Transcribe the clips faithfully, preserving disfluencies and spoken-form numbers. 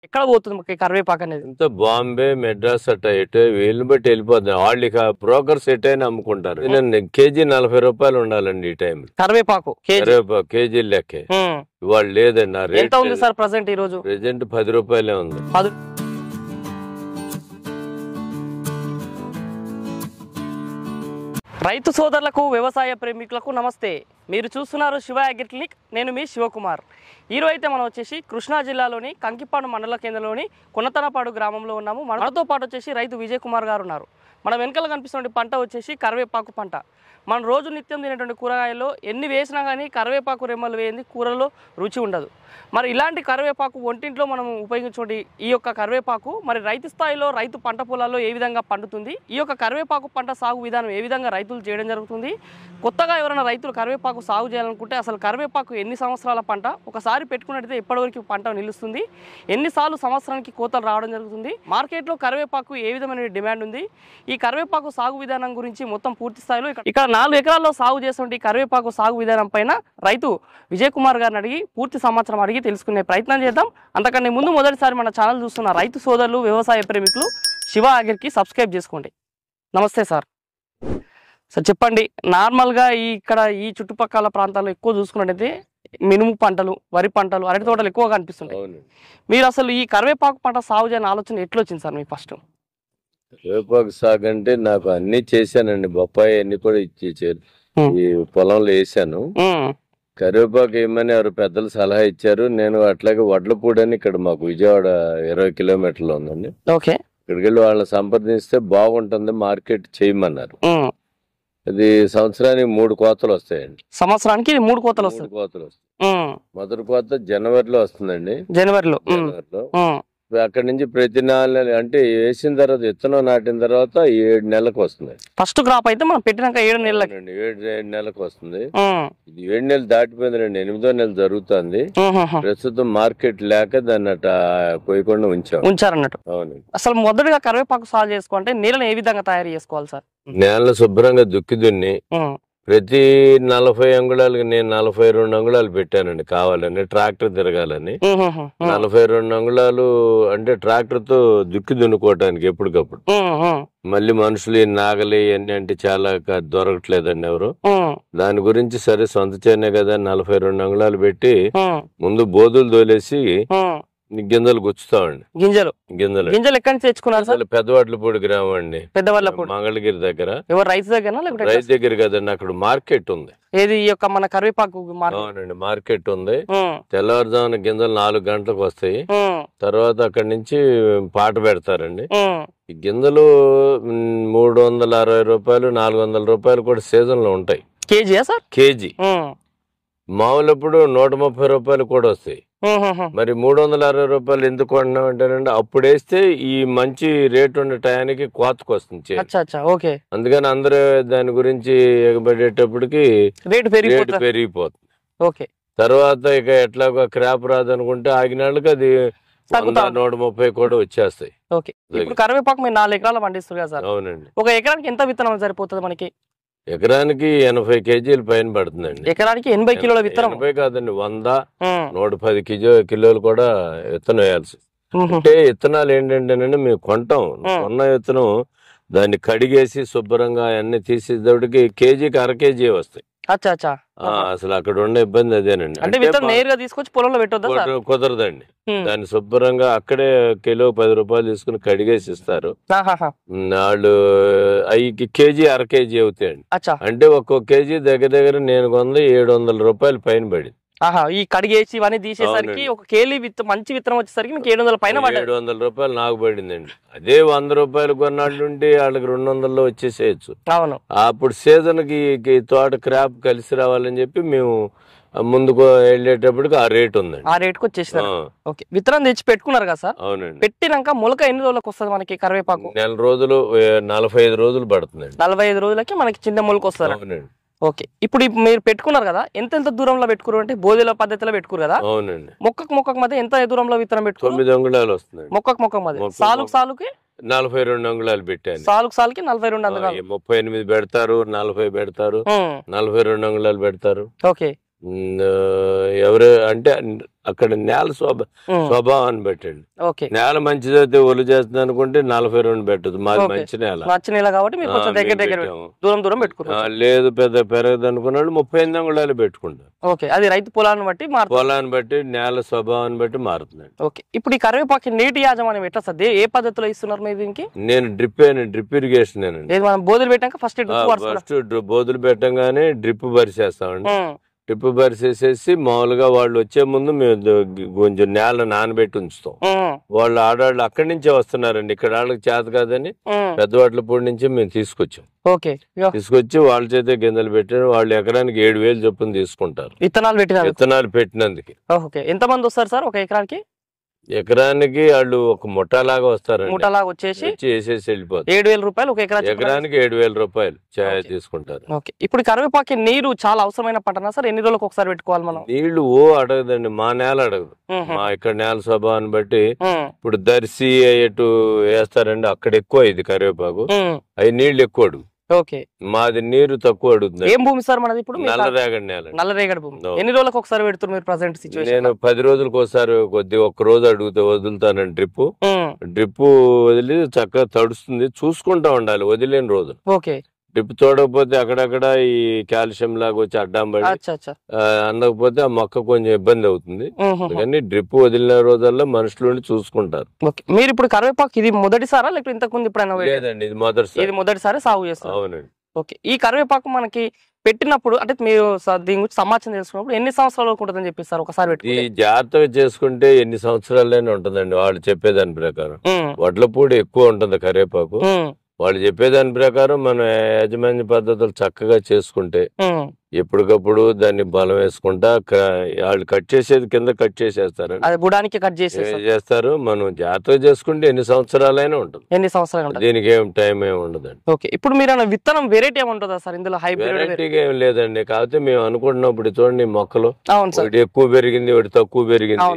ఎక్కడ పోతుంది కరివేపాకు అనేది? ఇంత బాంబే మెడ్రాస్ అట్ట ఎటు వీళ్ళని బట్టి వెళ్ళిపోతుంది. వాళ్ళు ఇక బ్రోకర్స్ ఎటైనా అమ్ముకుంటారు. కేజీ నలభై రూపాయలు ఉండాలండి ఈ టైం కరివేపాకు. కరివేపాకు కేజీ లెక్కే. ఇవాళ లేదండి. ఎంత ఉంది సార్ ప్రెసెంట్ ఈ రోజు? ప్రెసెంట్ పది రూపాయలే ఉంది. రైతు సోదరులకు వ్యవసాయ ప్రేమికులకు నమస్తే. మీరు చూస్తున్నారు శివ అగ్రి క్లినిక్. నేను మీ శివకుమార్. ఈరోజు అయితే మనం వచ్చేసి కృష్ణా జిల్లాలోని కంకిపాడు మండల కేంద్రంలోని కొనతనపాడు గ్రామంలో ఉన్నాము. మనతో పాటు వచ్చేసి రైతు విజయ్ కుమార్ గారు ఉన్నారు. మన వెనకాల కనిపిస్తున్న పంట వచ్చేసి కరివేపాకు పంట. మనం రోజు నిత్యం తినేటువంటి కూరగాయల్లో ఎన్ని వేసినా కానీ కరివేపాకు రెమ్మలు వేయింది కూరలో రుచి ఉండదు. మరి ఇలాంటి కరివేపాకు ఒంటింట్లో మనం ఉపయోగించుకోండి. ఈ యొక్క కరివేపాకు మరి రైతు స్థాయిలో రైతు పంట పొలాల్లో ఏ విధంగా పండుతుంది, ఈ యొక్క కరివేపాకు పంట సాగు విధానం ఏ విధంగా రైతులు చేయడం జరుగుతుంది, కొత్తగా ఎవరైనా రైతులు కరివేపాకు సాగు చేయాలనుకుంటే అసలు కరివేపాకు ఎన్ని సంవత్సరాల పంట, ఒకసారి పెట్టుకున్నట్టయితే ఎప్పటివరకు పంట నిలుస్తుంది, ఎన్నిసార్లు సంవత్సరానికి కోతలు రావడం జరుగుతుంది, మార్కెట్లో కరివేపాకు ఏ విధమైన డిమాండ్ ఉంది, ఈ కరివేపాకు సాగు విధానం గురించి మొత్తం పూర్తి స్థాయిలో ఇక్కడ నాలుగు ఎకరాల్లో సాగు చేస్తుంటే కరివేపాకు సాగు విధానం పైన రైతు విజయ్ కుమార్ గారిని అడిగి పూర్తి సమాచారం అడిగి తెలుసుకునే ప్రయత్నం చేద్దాం. అంతకన్నా ముందు మొదటిసారి మన ఛానల్ చూస్తున్న రైతు సోదరులు వ్యవసాయ ప్రేమికులు శివ అగ్రికి సబ్స్క్రైబ్ చేసుకోండి. నమస్తే సార్. సార్ చెప్పండి, నార్మల్గా ఈ ఇక్కడ ఈ చుట్టుపక్కల ప్రాంతాల్లో ఎక్కువ చూసుకున్నట్టయితే మినుము పంటలు, వరి పంటలు, అరటి తోటలు ఎక్కువగా కనిపిస్తుంటాయి. మీరు అసలు ఈ కరివేపాకు పంట సాగు చేయని ఆలోచన ఎట్లా వచ్చింది సార్ మీకు ఫస్ట్? కరివేపాకు సాగు అంటే నాకు అన్ని చేశానండి. బొప్పాయి అన్ని కూడా ఇచ్చేసారు, ఈ పొలంలో వేసాను. కరివేపాకు ఏమని ఎవరు పెద్దలు సలహా ఇచ్చారు. నేను అట్లాగే వడ్లపూడి అని ఇక్కడ మాకు విజయవాడ ఇరవై కిలోమీటర్లు ఉందండి. ఓకే, ఇక్కడికి వెళ్ళి వాళ్ళని సంప్రదిస్తే బాగుంటుంది మార్కెట్ చేయమన్నారు. అది సంవత్సరానికి మూడు కోతలు వస్తాయండి. సంవత్సరానికి మూడు కోతలు వస్తాయి. కోతలు వస్తాయి. మొదటి కోత జనవరిలో వస్తుందండి. జనవరిలో జనవరిలో అక్కడి నుంచి ప్రతి నెల అంటే వేసిన తర్వాత విత్తనం నాటిన తర్వాత ఏడు నెలలకు వస్తుంది. ఫస్ట్ క్రాప్ అయితే మనం పెట్టినాక ఏడు నెలలకు ఏడు ఏడు నెలలకు వస్తుంది. ఇది ఏడు నెలలు దాటిపోయింది రండి, ఎనిమిదో నెల జరుగుతుంది. ప్రస్తుతం మార్కెట్ లేక దాన్ని అట్ట పోయకుండా ఉంచాం ఉంచారన్నట్టు. అవును. అసలు మొదటిగా కరివేపాకు సాగు చేసుకోవాలంటే నీళ్ళని ఏ విధంగా తయారు చేసుకోవాలి సార్? నేల శుభ్రంగా దుక్కి దున్ని ప్రతి నలభై అంగుళాలకి నేను నలభై రెండు అంగుళాలు పెట్టానండి. కావాలని ట్రాక్టర్ తిరగాలని నలభై రెండు అంగుళాలు అంటే ట్రాక్టర్ తో దుక్కి దున్నుకోవటానికి ఎప్పటికప్పుడు. మళ్ళీ మనుషులు నాగలి అన్ని అంటే చాలా దొరకట్లేదండి ఎవరు. దాని గురించి సరే సొంత చేనే కదా నలభై రెండు అంగుళాలు పెట్టి ముందు బోధులు తోలేసి గింజలు గుచ్చుతామండి. గింజలు గింజలు గింజలు ఎక్కడి నుంచి తెచ్చుకున్నారు సార్? పెద్దవాట్లపూడి గ్రామం అండి. పెద్దవాళ్ళపూడి మంగళగిరి దగ్గర. ఎవరు రైతు దగ్గర? రైతు దగ్గర కదండి, అక్కడ మార్కెట్ ఉంది. ఏది ఈ యొక్క మన కరివేపాకు? అవునండి, మార్కెట్ ఉంది. తెల్లవారుజామున గింజలు నాలుగు గంటలకు వస్తాయి. తర్వాత అక్కడి నుంచి పాట పెడతారండి. ఈ గింజలు మూడు వందల అరవై రూపాయలు నాలుగు వందల రూపాయలు కూడా సీజన్ లో ఉంటాయి. KG sir? కేజీ. మామూలప్పుడు నూట ముప్పై రూపాయలు కూడా వస్తాయి. మరి మూడు వందల అరవై రూపాయలు ఎందుకు కొన్నాం అంటేనండి అప్పుడు వేస్తే ఈ మంచి రేట్ ఉండే టయానికి కోతకు వస్తుంది. అందుకని అందరూ దాని గురించి ఎగబడేటప్పటికి రేటు పెరిగిపోతుంది. తర్వాత ఇక ఎట్లాగో క్రాప్ రాదనుకుంటే ఆగినాళ్ళకి అది నూట ముప్పై కూడా వచ్చేస్తాయి. కరివేపాకు మీరు నాలుగు ఎకరాలు పండిస్తారు కదా సార్? అవునండి. ఒక ఎకరానికి ఎంత విత్తనం సరిపోతుంది మనకి? ఎకరానికి ఎనభై కేజీలు పైన పడుతుందండి. ఎకరానికి ఎనభై కిలోల విత్తనం? ఎనభై కాదండి, వంద నూట పది కిలో కిలోలు కూడా విత్తనం వేయాల్సి. అంటే విత్తనాలు ఏంటంటేనండి మేము కొంటాం, కొన్న విత్తనం దాన్ని కడిగేసి శుభ్రంగా అన్ని తీసేటప్పటికి కేజీకి అర కేజీ వస్తాయి. అసలు అక్కడ ఉండే ఇబ్బంది అదేనండి. అంటే నేరుగా తీసుకొచ్చి పొలంలో పెట్టొద్దా? కుదరదండి. దాన్ని శుభ్రంగా అక్కడే కిలో పది రూపాయలు తీసుకుని కడిగేసి ఇస్తారు వాళ్ళు. అవి కేజీ అర కేజీ అవుతాయండి. అంటే ఒక్కో కేజీ దగ్గర దగ్గర నేను కొంద ఏడు వందల రూపాయలు పైన పడింది. ఈ కడిగేసి ఇవన్నీ తీసేసరికి ఒక కేజీ విత్ మంచి విత్తనం వచ్చేసరికి మీకు ఏడు వందల పైన ఏడు వందల రూపాయలు నాకు పడిందండి. అదే వంద రూపాయలు కొన్నాళ్ళుంటే వాళ్ళకి రెండు వందల్లో వచ్చేసేయచ్చు. అవును. అప్పుడు సీజన్ కి తోట క్రాప్ కలిసి రావాలని చెప్పి మేము ముందుకు వెళ్ళేటప్పటికి ఆ రేట్ ఉందండి. ఆ రేట్ కి వచ్చేసారు. ఓకే, విత్తనం తెచ్చి పెట్టుకున్నారు కదా సార్? అవునండి. పెట్టినాక మొలక ఎన్ని రోజులకు వస్తుంది మనకి కరివేపాకు? నెల రోజులు నలభై ఐదు రోజులు పడుతుందండి. నలభై ఐదు రోజులకి మనకి చిన్న మొలక వస్తుంది. అవునండి. ఓకే, ఇప్పుడు మీరు పెట్టుకున్నారు కదా, ఎంత ఎంత దూరంలో పెట్టుకున్నారు? అంటే బోధేల పద్ధతిలో పెట్టుకురు కదా? అవునండి. మొక్కకు మొక్కకు మధ్య ఎంత దూరంలో విత్తనం పెట్టుకున్నారు? తొమ్మిది అంగుళాలు వస్తుంది మొక్కకు మొక్కకు మధ్య. సాలుకు సాలుకి నలభై రెండు అంగుళాలు పెట్టాను. సాలుకు సాలుకి నలభై రెండు అంగుళాలు. ముప్పై ఎనిమిది పెడతారు, నలభై పెడతారు, నలభై రెండు అంగుళాలు పెడతారు. ఓకే, ఉమ్, ఆ, ఎవరు అంటే అక్కడ నేల స్వభా స్వభావాన్ని పెట్టండి. నేల మంచిదైతే ఒలు చేస్తుంది అనుకుంటే నలభై రెండు పెట్టదు, మాది మంచి నేల, మంచి నేల కాబట్టి మీరు కొంచెం దగ్గర దగ్గర దూరం దూరం పెట్టుకున్నారు. లేదు పెద్ద పెరగదు అనుకున్నాడు ముప్పై ఎనిమిది అంగుళాలు పెట్టుకుంటారు. ఓకే, అది రైతు పొలాన్ని బట్టి పొలాన్ని బట్టి నేల స్వభావాన్ని బట్టి మారుతుంది. ఓకే, ఇప్పుడు ఈ కరివేపాకు నీటి యాజమాన్యం ఎట్లా సార్, ఏ పద్ధతిలో ఇస్తున్నారు మీరు దీనికి? నేను డ్రిప్ డ్రిప్ ఇరిగేషన్ అండి. మనం బోధులు పెట్టాక ఫస్ట్ ఫస్ట్ బోధులు పెట్టంగానే డ్రిప్ పరిచేస్తామండి. డ్రిప్ పరిచేసేసి మామూలుగా వాళ్ళు వచ్చే ముందు మేము కొంచెం నేల నానబెట్టి ఉంచుతాం. వాళ్ళు ఆడవాళ్ళు అక్కడి నుంచే వస్తున్నారండి, ఇక్కడ వాళ్ళకి చేత కాదని పెద్దవాట్ల పొడి నుంచి మేము తీసుకొచ్చాం. ఓకే, తీసుకొచ్చి వాళ్ళ చేతే గింజలు పెట్టారు. వాళ్ళు ఎకరానికి ఏడు వేలు చొప్పున తీసుకుంటారు విత్తనాలు పెట్టిన విత్తనాలు పెట్టినందుకు. ఎంత మంది వస్తారు సార్ ఒక ఎకరానికి? ఎకరానికి వాళ్ళు ఒక ముఠాలాగా వస్తారు, ముఠాలాగా వచ్చేసి వేసేసి వెళ్ళిపోతారు. ఏడు వేల రూపాయలు ఒక ఎకరా ఎకరానికి ఏడు వేల రూపాయలు ఛాయ తీసుకుంటారు. ఓకే, ఇప్పుడు కరివేపాకు నీరు చాలా అవసరమైన పంటనా సార్? ఎన్ని రోజులకు ఒకసారి పెట్టుకోవాలి మనం? నీళ్లు ఓ అడగదండి, మా నేల అడగదు. మా ఇక్కడ నేల స్వభావాన్ని బట్టి ఇప్పుడు దర్శి ఎటు వేస్తారండి, అక్కడ ఎక్కువ ఇది కరివేపాకు, అవి నీళ్లు ఎక్కువ అడుగు. ఓకే, మాది నీరు తక్కువ అడుగుతుంది. ఏం భూమి సార్ మనది ఇప్పుడు? నల్లరేగడి నేల. నల్లరేగడి భూమి. ఎన్ని రోజులకు ఒకసారి పెడుతున్నారు మీరు ప్రజెంట్ సిచువేషన్? నేను పది రోజులకు ఒకసారి కొద్ది ఒక్క రోజు అడిగితే వదులుతానండి డ్రిప్. డ్రిప్ వదిలి చక్కగా తడుస్తుంది, చూసుకుంటా ఉండాలి వదిలేని రోజు. ఓకే, డ్రిప్ చూడకపోతే అక్కడక్కడ ఈ కాల్షియం లాగా వచ్చి అడ్డం పడి అందకపోతే ఆ మొక్క కొంచెం ఇబ్బంది అవుతుంది. కానీ డ్రిప్ వదిలిన రోజుల్లో మనుషులు చూసుకుంటారు. మీరు ఇప్పుడు కరివేపాకు ఇది మొదటిసారా లేకపోతే ఇంతకు ముందు ఇప్పుడు? లేదండి, ఇది మొదటిసారి. ఇది మొదటిసారి సాగు చేస్తారు? అవునండి. ఓకే, ఈ కరివేపాకు మనకి పెట్టినప్పుడు అంటే మీరు దీని గురించి సమాచారం తెలుసుకున్నప్పుడు ఎన్ని సంవత్సరాల వరకు ఉంటుందని చెప్పిస్తారు ఒకసారి పెట్టి? ఈ జాగ్రత్తగా చేసుకుంటే ఎన్ని సంవత్సరాలైనా ఉంటుందండి వాళ్ళు చెప్పేదాని ప్రకారం. వడ్లపూడి ఎక్కువ ఉంటుంది కరివేపాకు. వాళ్ళు చెప్పేదాని ప్రకారం మన యాజమాన్య పద్ధతులు చక్కగా చేసుకుంటే ఎప్పటికప్పుడు దాన్ని బలం వేసుకుంటా వాళ్ళు కట్ చేసేది కింద కట్ చేసేస్తారు, బుడానికి కట్ చేస్తారు. మనం జాగ్రత్తగా చేసుకుంటే ఎన్ని సంవత్సరాలైనా ఉంటుంది. ఎన్ని సంవత్సరాలు దీనికి ఏం టైం ఏమి ఉండదండి. ఓకే, ఇప్పుడు మీరు విత్తనం వెరైటీ ఏముంటుందా సార్ ఇందులో? హైబ్రిడ్ ఏం లేదండి, కాకపోతే మేము అనుకుంటున్నప్పుడు చూడండి మొక్కలు ఎక్కువ పెరిగింది, ఒకటి తక్కువ పెరిగింది,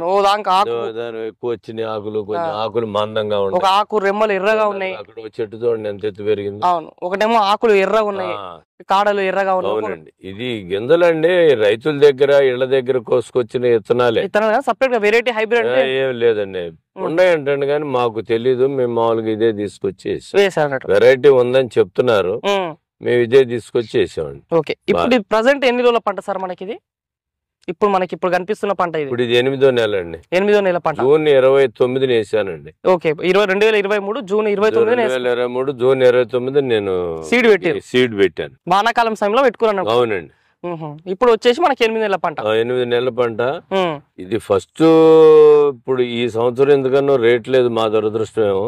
ఎక్కువ వచ్చినాయి ఆకులు, కొంచెం ఆకులు మందంగా ఉన్నాయి, ఒక ఆకు రెమ్మలు ఎర్రగా ఉన్నాయి. అక్కడ చెట్టు చూడండి ఎంత ఎత్తు పెరిగింది. అవును, ఒకటేమో ఆకులు ఎర్రగా ఉన్నాయి, కాడలు ఎర్రగా ఉన్నాయి. అవునండి, ఇది గింజలండి రైతుల దగ్గర ఇళ్ల దగ్గర కోసుకొచ్చిన విత్తనాలే. సపరేట్ గా వెరైటీ హైబ్రిడ్ ఏం లేదండి, ఉన్నాయంటండి కానీ మాకు తెలీదు. మేము మామూలుగా ఇదే తీసుకొచ్చి వేసాం. వెరైటీ ఉందని చెప్తున్నారు, మేము ఇదే తీసుకొచ్చి వేసామండి. ఓకే, ఇప్పుడు ప్రజెంట్ ఎన్ని రోజుల పంట సార్ మనకి ఇది? ఇప్పుడు మనకి ఇప్పుడు కనిపిస్తున్న పంట ఇది ఇప్పుడు ఇది ఎనిమిదో నెల అండి. ఎనిమిదో నెల పంట జూన్ ఇరవై తొమ్మిదిని వేసానండి. ఓకే, ఇరవై రెండు వేల ఇరవై మూడు జూన్ ఇరవై తొమ్మిది ఇరవై మూడు జూన్ ఇరవై తొమ్మిది నేను సీడ్ పెట్టి సీడ్ పెట్టాను. వానాకాలం సమయంలో పెట్టుకున్నాను. అవునండి. ఇప్పుడు వచ్చేసి మనకి ఎనిమిది నెలల పంట. ఎనిమిది నెలల పంట ఇది. ఫస్ట్ ఇప్పుడు ఈ సంవత్సరం ఎందుకన్నా రేట్ లేదు, మా దురదృష్టం ఏమో.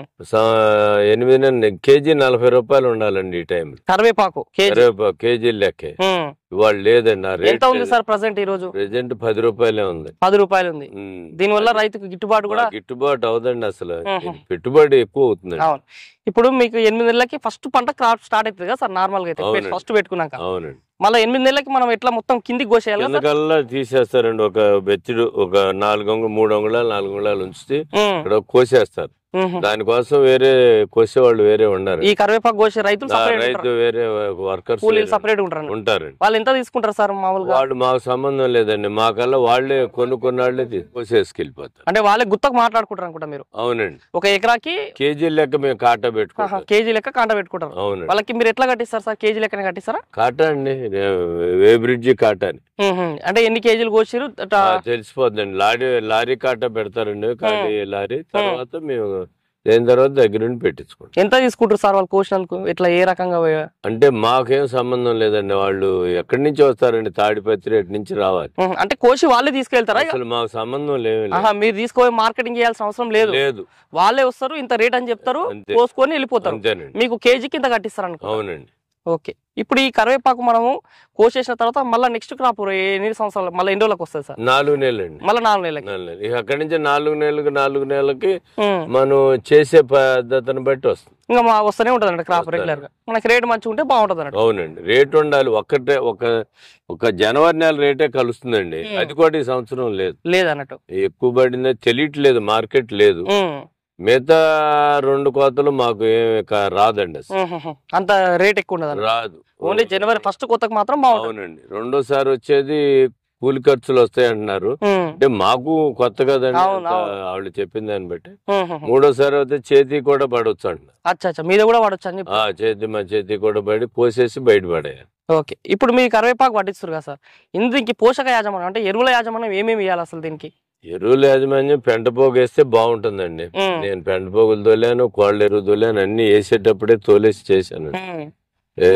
ఎనిమిది నెలలు కేజీ నలభై రూపాయలు ఉండాలండి ఈ టైం. కరివేపాకు కరివేపాకు కేజీ లెక్కే. ఇవాళ లేదండి. ఎంత ఉంది సార్ ప్రెసెంట్ ఈ రోజు? ప్రెసెంట్ పది రూపాయలే ఉంది. పది రూపాయలు ఉంది. దీని వల్ల రైతుకు గిట్టుబాటు కూడా గిట్టుబాటు అవుదండి. అసలు పెట్టుబడి ఎక్కువ అవుతుంది. ఇప్పుడు మీకు ఎనిమిది నెలలకి ఫస్ట్ పంట క్రాప్ స్టార్ట్ అవుతుంది కదా సార్ నార్మల్ గా అయితే ఫస్ట్ పెట్టుకున్నాక. అవునండి. మళ్ళీ ఎనిమిది నెలలకి మనం ఎట్లా మొత్తం కిందికి కోసేయాలి? కిందకల్లా తీసేస్తారండి. ఒక బెచ్చడు ఒక నాలుగు అంగుళాలు మూడు అంగుళాలు నాలుగు అంగుళాలు ఉంచితే ఇక్కడ కోసేస్తారు. దానికోసం వేరే కోసేవాళ్ళు వేరే ఉన్నారు. ఈ కరివేపాకు కోసే రైతులు రైతు వేరే వర్కర్స్ సపరేట్ ఉంటారు ఉంటారు. వాళ్ళు ఎంత తీసుకుంటారు సార్ మామూలుగా? వాళ్ళు మాకు సంబంధం లేదండి, మాకల్లా వాళ్ళే కొనుక్కున్న వాళ్ళే కోసేసుకెళ్ళిపోతారు. అంటే వాళ్ళే గుత్తకు మాట్లాడుకుంటారు అనుకుంటా మీరు? అవునండి. ఒక ఎకరాకి కేజీ లెక్క మేము కాటా పెట్టుకుంటాం. కేజీ లెక్క కాటా పెట్టుకుంటారు. అవునండి. వాళ్ళకి మీరు ఎట్లా కట్టిస్తారు సార్? కేజీ లెక్కనే కట్టిస్తారా? కాటా అండి, వే బ్రిడ్జి కాటా అని. అంటే ఎన్ని కేజీలు కోసిరు తెలిసిపోతుందండి. లారీ లారీ కాటా పెడతారండి, ఖాళీ లారీ. తర్వాత మేము దేని తర్వాత దగ్గర నుండి పెట్టించుకోండి. ఎంత తీసుకుంటారు సార్ వాళ్ళు కోసినందుకు? ఇట్లా ఏ రకంగా? అంటే మాకేం సంబంధం లేదండి, వాళ్ళు ఎక్కడి నుంచి వస్తారండి, తాడిపత్రి ఎటు నుంచి రావాలి. అంటే కోసి వాళ్ళే తీసుకెళ్తారా? అసలు మాకు సంబంధం లేదు. మీరు తీసుకొని మార్కెటింగ్ చేయాల్సిన అవసరం లేదు. లేదు, వాళ్ళే వస్తారు, ఇంత రేట్ అని చెప్తారు, కోసుకొని వెళ్ళిపోతారు. మీకు కేజీకి ఇంత కట్టిస్తారు అనుకో. అవునండి. ఓకే, ఇప్పుడు ఈ కరివేపాకు మనము కోసేసిన తర్వాత మళ్ళీ నెక్స్ట్ క్రాప్ ఎన్ని సంవత్సరాలు మళ్ళీ ఎన్ని రోజులకు వస్తుంది సార్? నాలుగు నెలలు అండి. మళ్ళీ నాలుగు నెలలకి ఇక అక్కడి నుంచి నాలుగు నెలలకు నాలుగు నెలలకి మనం చేసే పద్ధతిని బట్టి వస్తుంది. ఇంకా మా వస్తూనే ఉంటుంది అండి క్రాప్ రెగ్యులర్ గా. మనకి రేట్ మంచిగా ఉంటే బాగుంటుంది అన్నట్టు. అవునండి, రేట్ ఉండాలి. ఒక్కటే ఒక ఒక జనవరి నెల రేటే కలుస్తుందండి, అది కూడా ఈ సంవత్సరం లేదు లేదు అన్నట్టు. ఎక్కువ పడింది తెలియట్లేదు, మార్కెట్ లేదు. మిగతా రెండు కోతలు మాకు ఏమి కా- రాదండి అసలు మ్మ్. అంత రేట్ ఎక్కువ ఉండదు రాదు. ఓన్లీ జనవరి ఫస్ట్ కోతకు మాత్రం బాగుంటుంది. అవునండి. రెండోసారి వచ్చేది కూలి ఖర్చులు వస్తాయి అంటున్నారు. మ్మ్. అంటే మాకు కొత్త కదండి అవును, అంతా అవును. వాళ్ళు చెప్పిన దాన్ని బట్టి. మ్మ్. మూడోసారి అయితే చేతి కూడా పడవచ్చు అంటున్నారు. అచ్చా అచ్చా మీద కూడా పడవచ్చు అని చెప్పి. ఆ చేతి మా చేతి కూడా పడి పోసేసి బయట పడేయాలి. ఓకే, ఇప్పుడు మీరు కరివేపాకు పట్టిస్తారు కదా సార్, ఇందుకి పోషక యాజమాన్యం అంటే ఎరువుల యాజమాన్యం ఏమేమి ఇవ్వాలి అసలు దీనికి? ఎరువుల యాజమాన్యం పెంట పోగు వేస్తే బాగుంటుందండి. మ్మ్. నేను పెంట పోగులు తోలాను, కోళ్ళ ఎరువు తోలాను, అన్ని వేసేటప్పుడే తోలేసి చేశాను. మ్మ్. ఏ,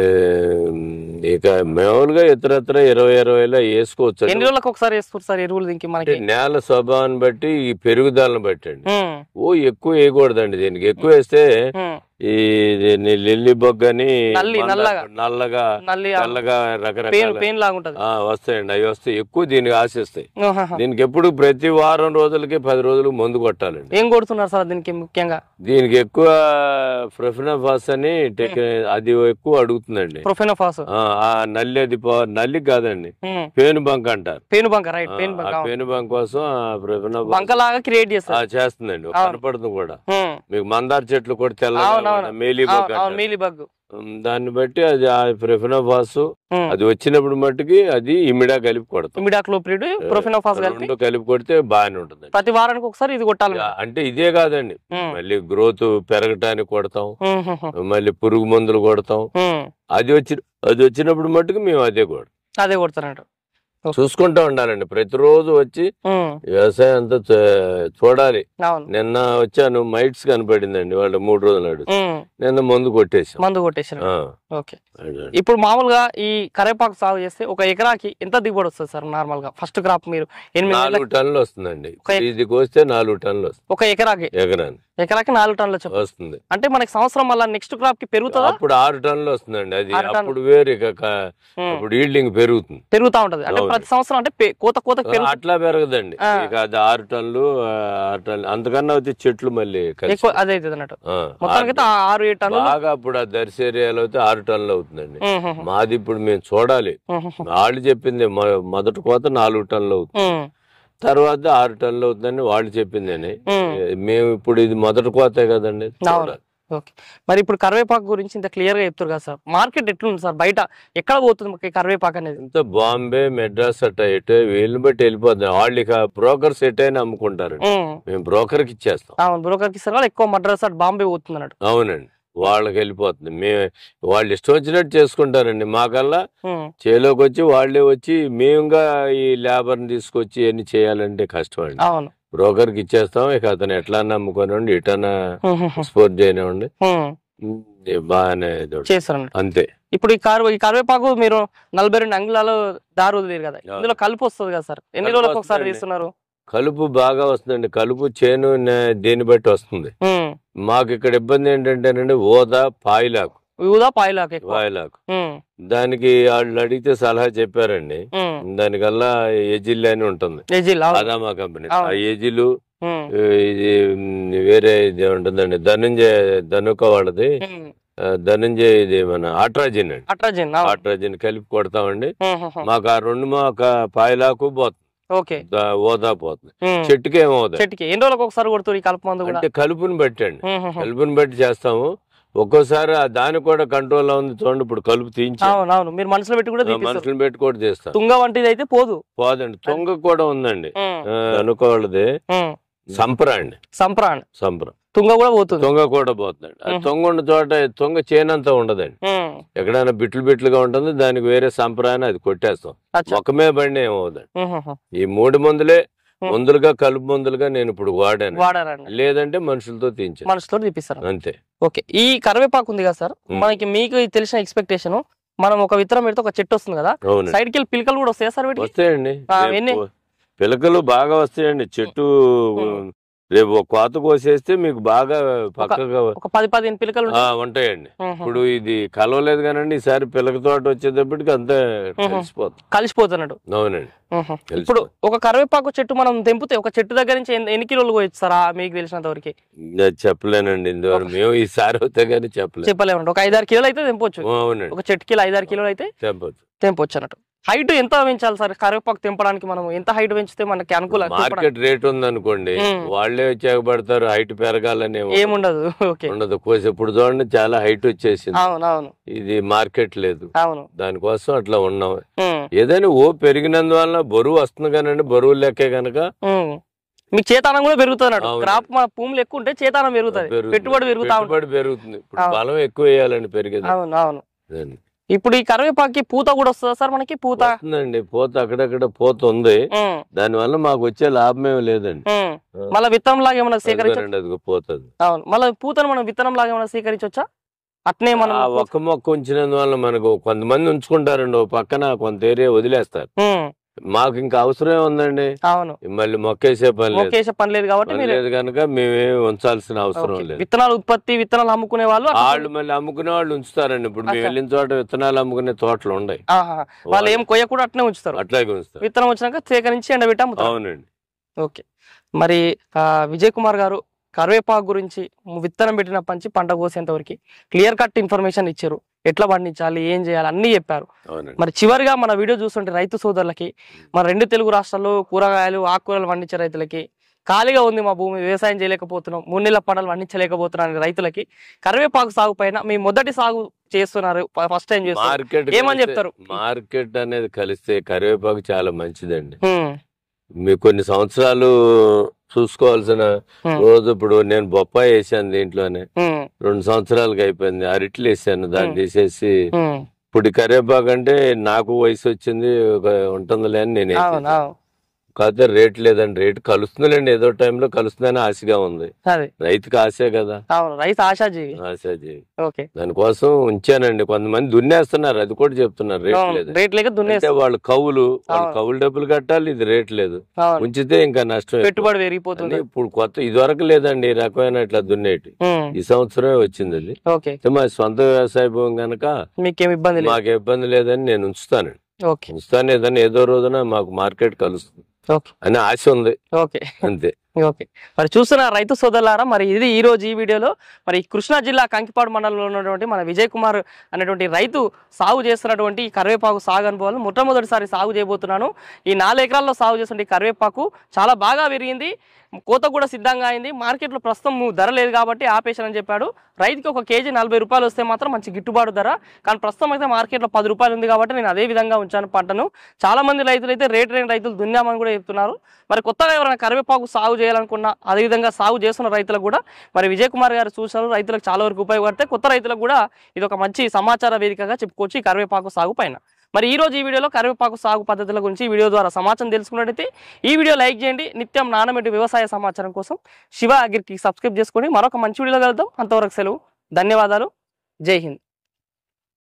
ఇక మామూలుగా ఇతరత్ర ఇరవై ఇరవైలో వేసుకోవచ్చు. ఎన్ని రోజులకు ఒకసారి వేస్తారు సార్ ఎరువులు దీనికి మనకి? నేల స్వభావాన్ని బట్టి ఈ పెరుగుదలను బట్టి అండి. మ్మ్. ఓ ఎక్కువ వేయకూడదండి. దీనికి ఎక్కువ వేస్తే మ్మ్. ఈ దీన్ని లిల్లీ బొగ్గని నల్లి, మంద- నల్లగా. నల్లగా నల్లి తెల్లగా పెయిన్ రకరకాల పెయిన్ లాగా ఉంటది. ఆ, వస్తాయండి. అవి వస్తాయి, ఎక్కువ దీనికి ఆశిస్తాయి. ఆహాహా. దీనికి ఎప్పుడు ప్రతి వారం రోజులకి పది రోజులకు మందు కొట్టాలండి. ఏం కొడుతున్నారు సార్ దీనికి ముఖ్యంగా? దీనికి ఎక్కువ ప్రొఫెనోఫాస్ అని టెక్ అది ఎక్కువ అడుగుతుందండి. ప్రొఫెనోఫాస్. ఆ ఆ నల్లి అది పో- నల్లి కాదండి, పేను బంక్ అంటారు. పేను బంక, రైట్, ఆ, పేను ఆ బంక. పేను బంక్ కోసం ఆ ప్రొఫెనోఫాస్ బంక లాగా క్రియేట్ చేస్తారు. చేస్తుందండి. అవును. కనపడుతుంది కూడా మ్మ్. మీకు. మందార చెట్లు కూడా తెల్లగా అవును, అవును. ఉంటాయి, మేలీ బంక్ అవును, అవును, అంటారు. Mealy bug. ఉమ్, దాన్ని బట్టి అది ఆ ప్రొఫెనోఫాస్ మ్మ్. అది వచ్చినప్పుడు మట్టుకి అది ఇమిడా కలిపి కొడతాం. ఇమిడాక్లోప్రిడ్, ప్రొఫెనోఫాస్ కలిపి రెండు కలిపి కొడితే బాగానే ఉంటుంది. ప్రతి వారానికి ఒకసారి ఇది కొట్టాలి. అంటే ఇదే కాదండి, మ్మ్. మళ్ళీ గ్రోత్ పెరగటానికి కొడతాం, మ్మ్, మ్మ్, మ్మ్. మళ్ళీ పురుగు మందులు కొడతాం. మ్మ్. అది వచ్చి అది వచ్చినప్పుడు మట్టుకు మేము అదే కూడా అదే కొడతారంట. చూసుకుంటూ ఉండాలండి. ప్రతిరోజు వచ్చి మ్మ్. వ్యవసాయం అంతా చూ- చూడాలి. అవును. నిన్న వచ్చాను, మైట్స్ కనపడిందండి వాళ్ళు మూడు రోజులు నాడు. మ్మ్. నిన్న మందు కొట్టేసాం. మందు కొట్టేసారు. ఆ, ఓకే, అదే. ఇప్పుడు మామూలుగా ఈ కరేపాకు సాగు చేస్తే ఒక ఎకరాకి ఎంత దిగుబడి వస్తుంది సార్ నార్మల్ గా? ఫస్ట్ క్రాప్ మీరు ఎనిమిది నాలుగు నెలలకు- టన్నులు వస్తుందండి. ఒక- ఇది కోస్తే నాలుగు టన్నులు వస్తుంది ఒక ఎకరాకి ఎకరాన్ని ఎకరాకి నాలుగు టన్నులు చెప్పు. వస్తుంది. అంటే మనకి సంవత్సరం మళ్ళీ నెక్స్ట్ క్రాప్ కి పెరుగుతుందా? అప్పుడు ఆరు టన్నులు వస్తుందండి. అది ఆరు టన్నులు. అప్పుడు వేరు ఇక క- మ్మ్. అప్పుడు ఈల్డింగ్ పెరుగుతుంది. పెరుగుతా ఉంటది అంటే అవును. ప్రతి సంవత్సరం అంటే పె- కోత కోత పెరుగు అట్లా పెరగదండి. ఆ. ఇక అది ఆరు టన్నులు ఆ, ఆరు టన్నులు అంతకన్నా వచ్చి చెట్లు మళ్ళీ కలిసి ఎక్కువ అదే అవుతుంది అన్నట్టు. ఆ, మొత్తానికి అయితే ఆ ఆరు ఏడు టన్నులు. బాగా అప్పుడు ఆ దర్శి ఏరియాలో అయితే ఆరు టన్నులు అవుతుందండి. మ్మ్, మ్మ్, మాది ఇప్పుడు మేము చూడాలి. మ్మ్, మ్మ్, వాళ్ళు చెప్పింది మొ- మొదటి కోత నాలుగు టన్నులు అవుతుంది, మ్మ్, తర్వాత ఆరు టన్నులు అవుతుందని వాళ్ళు చెప్పిందని. మ్మ్. మేము ఇప్పుడు ఇది మొదటి కోతే కదండి, చూడాలి. ఓకే, మరి ఇప్పుడు కరివేపాకు గురించి ఇంత క్లియర్ గా చెప్తారు కదా సార్, మార్కెట్ ఎట్లుంది సార్? బయట ఎక్కడ పోతుంది మనకి కరివేపాకు అనేది? ఇంత బాంబే, మెడ్రాస్ అట్ట ఎటు వీళ్ళని బట్టి వెళ్ళిపోతుంది. వాళ్ళు ఇక బ్రోకర్స్ ఎటైనా అమ్ముకుంటారు. మ్మ్. మేము బ్రోకర్ కి ఇచ్చేస్తాం. అవును, బ్రోకర్కి ఇస్తారు వాళ్ళు ఎక్కువ మద్రాస్ అటు బాంబే పోతుంది అన్నట్టు. అవునండి, వాళ్ళకి వెళ్ళిపోతుంది. మేము వాళ్ళు ఇష్టం వచ్చినట్టు చేసుకుంటారండి. మాకల్లా మ్మ్. చేలోకి వచ్చి వాళ్ళే వచ్చి మేముగా ఈ లేబర్ని తీసుకొచ్చి ఎన్ని చేయాలంటే కష్టం అండి. అవును. బ్రోకర్కి ఇచ్చేస్తాం. ఇక అతను ఎట్లా నమ్ముకోనివ్వండి, ఇటన్నా మ్మ్, మ్మ్, ఎక్స్పోర్ట్ చేయనివ్వండి, మ్మ్. ఉమ్, బాగానే ఇది ఉంటుంది. చేస్తారు అన్నట్టు. అంతే. ఇప్పుడు ఈ కరు ఈ కరివేపాకు మీరు నలభై రెండు అంగుళాలు దారి వదిలేరు కదా, ఇందులో కలుపు వస్తుంది కదా సార్, ఎన్ని కలుపు రోజులకు ఒకసారి వస్తుందండి. తీస్తున్నారు? కలుపు బాగా వస్తుందండి. కలుపు చేను నే- దేన్ని బట్టి వస్తుంది. మ్మ్. మాకు ఇక్కడ ఇబ్బంది ఏంటంటేనండి ఊదా, పాయిలాకు. ఊదా పాయిలాకు ఎక్కువ. పాయిలాకు మ్మ్. దానికి వాళ్ళు అడిగితే సలహా చెప్పారండి. మ్మ్. దానికల్లా ఎజిల్ అని ఉంటుంది, ఏజీలు, అవును. Adama company. అవును. ఆ ఎజిలు మ్మ్. ఇది ఉమ్, వేరే ఇది ఉంటుందండి, ధనుంజయ ధనుక వాళ్ళది. మ్మ్. ఆ, ధనుంజయ ఇది మన ఆట్రాజిన్ అండి. అట్రాజిన్, అవును. ఆట్రాజిన్ కలిపి కొడతామండి. మ్మ్, మ్మ్, మ్మ్. మాకు ఆ రెండు మాకు పాయిలాకు పోతుంది, ఓకే. దా- ఓదా పోతుంది. మ్మ్. చెట్టుకి ఏమవుతుంది చెట్టుకి ఎన్ని రోజులకు ఒకసారి కొడుతారు ఈ కలుపు మందు కూడా? అంటే కలుపుని బట్టి అండి. మ్మ్, మ్మ్, మ్మ్. కలుపుని బట్టి చేస్తాము. ఒక్కోసారి ఆ దాని కూడా కంట్రోల్ లో ఉంది చూడండి. ఇప్పుడు కలుపు తీయించి అవును, అవును, మీరు మనసులో పెట్టి కూడా తీపిస్తారు. మనుషులను పెట్టి కూడా చేస్తాం. తుంగ వంటిది అయితే పోదు. పోదండి. తొంగ కూడా ఉందండి. మ్మ్. ఆ, అనుకోవాలది మ్మ్. సంప్ర అండి. సంప్రాణ్ సంప్ర తుంగ కూడా పోతుంది. తొంగ కూడా పోతుందండి. ఆ తొంగ ఉన్న చోట తొంగ చేనంతా ఉండదండి, మ్మ్. ఎక్కడైనా బిట్లు బిట్లుగా ఉంటుంది. దానికి వేరే సంప్రదాయం అది కొట్టేస్తాం. అచ్చా. మొక్కమే బండి ఏమవుదండి. మ్మ్, మ్మ్, మ్మ్. ఈ మూడు మందులే మందులుగా కలుపు మందులుగా నేను ఇప్పుడు వాడాను. వాడారండి, లేదంటే మనుషులతో తీయించాను, మనసుతో తీపిస్తారు. అంతే. ఓకే, ఈ కరివేపాకు ఉంది కదా సార్, మ్మ్. మనకి మీకు తెలిసిన ఎక్స్పెక్టేషన్, మనం ఒక విత్తనం పెడితే ఒక చెట్టు వస్తుంది కదా, అవునండి, సైడ్ కి వెళ్ళి పిలకలు కూడా వస్తాయా సార్ వీటికి? వస్తాయండి. ఆ, రేపు ఎన్ని? పిలకలు బాగా వస్తాయండి. చెట్టు రేపు ఒక కోత కోసేస్తే మీకు బాగా పక్కగా ఒక పది పదిహేను పిలకలు ఆ, ఉంటాయి. ఉంటాయండి. మ్మ్. ఇప్పుడు ఇది కలవలేదు కానండి, ఈసారి పిలక తోట వచ్చేటప్పటికి అంతే కలిసిపోతుంది. కలిసిపోతున్నట్టు. అవునండి, మ్మ్. ఇప్పుడు కలిసిపోతుంది. ఒక కరివేపాకు చెట్టు మనం తెంపితే ఒక చెట్టు దగ్గర నుంచి ఎన్ని- ఎన్ని కిలోలు పోయిస్తారా మీకు తెలిసినంత వరకు? అది చెప్పలేనండి. ఇందువరకు మేము ఈసారి అవుతా కానీ చెప్పలేదు. చెప్పలేమండి, ఒక ఐదారు కిలోలు అయితే తెంపొచ్చు. అవునండి, ఒక చెట్టు కిలో ఐదారు కిలోలు అయితే చెప్పచ్చు. తెంపొచ్చు అన్నట్టు. హైట్ ఎంత పెంచాలి సార్ కరివేపాకు తెంపడానికి? మనం ఎంత హైట్ పెంచితే మనకి అనుకూల? మార్కెట్ రేట్ ఉందనుకోండి, వాళ్ళే వచ్చేకబడతారు. హైట్ పెరగాలని ఏముండదు. ఉండదు. కోసి ఇప్పుడు చూడండి చాలా హైట్ వచ్చేసింది. అవునవును, ఇది మార్కెట్ లేదు. అవును, దానికోసం అట్లా ఉన్నాం. ఏదైనా ఓ పెరిగినందువల్ల బరువు వస్తుంది కానండి, బరువు లెక్కే గనక మీకు చేతానం కూడా పెరుగుతుంది. క్రాప్ మన భూములు ఎక్కువ ఉంటే చేతానం పెరుగుతుంది, పెట్టుబడి పెరుగుతా పెట్టుబడి పెరుగుతుంది. ఇప్పుడు బలం ఎక్కువ వేయాలండి పెరిగేది. అవును అవును. ఇప్పుడు ఈ కరివేపాకి పూత కూడా వస్తుందా సార్? మనకి పూత వస్తుందండి. పూత అక్కడక్కడ పూత ఉంది. దాని వల్ల మాకు వచ్చే లాభం ఏమి లేదండి. మళ్ళీ విత్తనం లాగా ఏమైనా సేకరించండి, అది పోతుంది. అవును, మళ్ళీ పూతను మనం విత్తనం లాగా ఏమైనా సేకరించవచ్చా? అట్నే మనం ఒక్క మొక్క ఉంచినందువల్ల మనకు కొంతమంది ఉంచుకుంటారండి, ఓ పక్కన కొంత ఏరియా వదిలేస్తారు. మాకు ఇంకా అవసరం ఉందండి. అవును, మళ్ళీ మొక్కేసే పని మొక్కేసే పని లేదు కాబట్టి లేదు కనుక మేమేమి ఉంచాల్సిన అవసరం లేదు. విత్తనాలు ఉత్పత్తి విత్తనాలు అమ్ముకునే వాళ్ళు వాళ్ళు మళ్ళీ అమ్ముకునే వాళ్ళు ఉంచుతారండి. ఇప్పుడు మేము వెళ్ళిన చోట విత్తనాలు అమ్ముకునే తోటలు ఉన్నాయి. వాళ్ళు ఏం కొయ్య కూడా అట్నే ఉంచుతారు. అట్లాగే ఉంచుతారు. విత్తనం వచ్చినాక సేకరించి ఎండబెట్టి అమ్ముతారు. అవునండి. ఓకే, మరి విజయ్ కుమార్ గారు కరివేపాకు గురించి విత్తనం పెట్టిన పంచి పంట కోసేంత వరకు క్లియర్ కట్ ఇన్ఫర్మేషన్ ఇచ్చారు. ఎట్లా పండించాలి, ఏం చేయాలి అన్ని చెప్పారు. మరి చివరిగా మన వీడియో చూస్తుంటే రైతు సోదరులకి, మన రెండు తెలుగు రాష్ట్రాల్లో కూరగాయలు ఆకుకూరలు పండించే రైతులకి, ఖాళీగా ఉంది మా భూమి, వ్యవసాయం చేయలేకపోతున్నాం, మూడు నెలల పంటలు పండించలేకపోతున్నాం రైతులకి కరివేపాకు సాగు పైన మీ మొదటి సాగు చేస్తున్నారు, ఫస్ట్ టైం చేస్తున్నారు, ఏమని చెప్తారు? మార్కెట్ అనేది కలిస్తే కరివేపాకు చాలా మంచిదండి. మీకు కొన్ని సంవత్సరాలు చూసుకోవాల్సిన రోజు, ఇప్పుడు నేను బొప్పాయి వేసాను దీంట్లోనే, రెండు సంవత్సరాలకి అయిపోయింది. అరిట్లు వేసాను, దాన్ని తీసేసి ఇప్పుడు కరివేపాకు అంటే నాకు వయసు వచ్చింది ఉంటుందిలే అని నేను కాకపోతే రేట్ లేదండి. రేట్ కలుస్తుందిలేండి, ఏదో టైంలో కలుస్తుందని ఆశగా ఉంది. రైతుకి ఆశే కదా. రైతు ఆశాజీవి. ఆశాజీవి. దానికోసం ఉంచానండి. కొంతమంది దున్నేస్తున్నారు, అది కూడా చెప్తున్నారు రేట్ లేదు. రేట్ లేక దున్నేస్తే వాళ్ళు కౌలు కౌలు డబ్బులు కట్టాలి, ఇది రేట్ లేదు. ఉంచితే ఇంకా నష్టం, పెట్టుబడి పెరిగిపోతుంది. ఇప్పుడు కొత్త ఇదివరకు లేదండి ఈ రకమైన ఇట్లా దున్నేటి. ఈ సంవత్సరమే వచ్చింది అది. మా సొంత వ్యవసాయ భూమి కనుక మీకేం ఇబ్బంది మాకు ఇబ్బంది లేదని నేను ఉంచుతానండి. ఉంచుతాను, ఏదన్నా ఏదో రోజున మాకు మార్కెట్ కలుస్తుంది అని ఆశ ఉంది. ఓకే, అంతే. ఓకే, మరి చూస్తున్న రైతు సోదరులారా, మరి ఇది ఈ రోజు ఈ వీడియోలో మరి కృష్ణా జిల్లా కంకిపాడు మండలంలో ఉన్నటువంటి మన విజయ్ కుమార్ అనేటువంటి రైతు సాగు చేస్తున్నటువంటి కరివేపాకు సాగు అనుభవాలు మొట్టమొదటిసారి సాగు చేయబోతున్నాను. ఈ నాలుగు ఎకరాల్లో సాగు చేస్తున్న కరివేపాకు చాలా బాగా పెరిగింది, కోత కూడా సిద్ధంగా అయింది. మార్కెట్లో ప్రస్తుతం ధర లేదు కాబట్టి ఆపేశానని చెప్పాడు. రైతుకి ఒక కేజీ నలభై రూపాయలు వస్తే మాత్రం మంచి గిట్టుబాటు ధర, కానీ ప్రస్తుతం అయితే మార్కెట్లో పది రూపాయలు ఉంది కాబట్టి నేను అదే విధంగా ఉంచాను పంటను. చాలా మంది రైతులు అయితే రేట్ రేట్ రైతులు దున్నామని కూడా చెప్తున్నారు. మరి కొత్తగా ఎవరైనా కరివేపాకు సాగు చేయాలనుకున్నా, అదేవిధంగా సాగు చేస్తున్న రైతులకు కూడా మరి విజయ్ కుమార్ గారు చూసారు, రైతులకు చాలా వరకు ఉపయోగపడితే కొత్త రైతులకు కూడా ఇది ఒక మంచి సమాచార వేదికగా చెప్పుకోవచ్చు ఈ కరివేపాకు సాగు పైన. మరి ఈ రోజు ఈ వీడియోలో కరివేపాకు సాగు పద్ధతుల గురించి వీడియో ద్వారా సమాచారం తెలుసుకున్నట్టయితే ఈ వీడియో లైక్ చేయండి. నిత్యం నానబెట్టి వ్యవసాయ సమాచారం కోసం శివ అగ్రికి సబ్స్క్రైబ్ చేసుకొని మరొక మంచి వీడియోలో కలుద్దాం. అంతవరకు సెలవు, ధన్యవాదాలు, జై హింద్.